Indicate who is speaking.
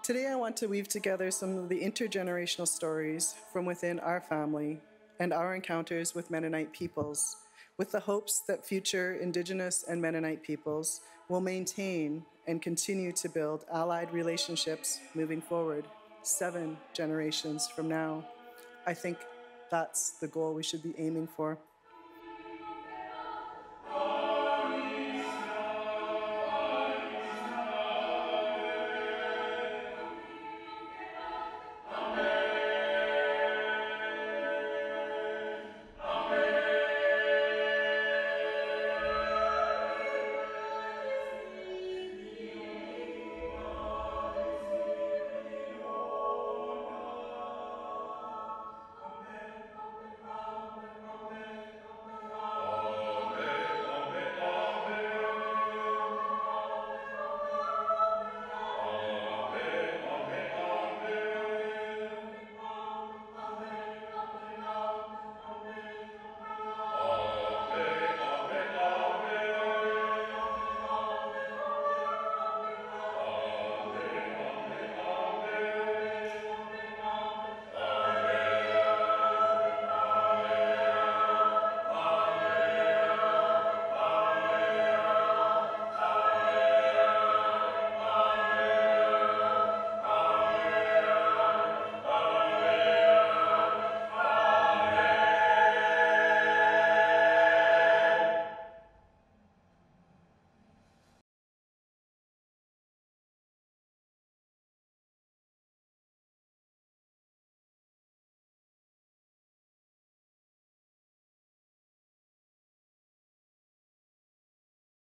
Speaker 1: Today I want to weave together some of the intergenerational stories from within our family and our encounters with Mennonite peoples, with the hopes that future Indigenous and Mennonite peoples will maintain and continue to build allied relationships moving forward, 7 generations from now. I think that's the goal we should be aiming for.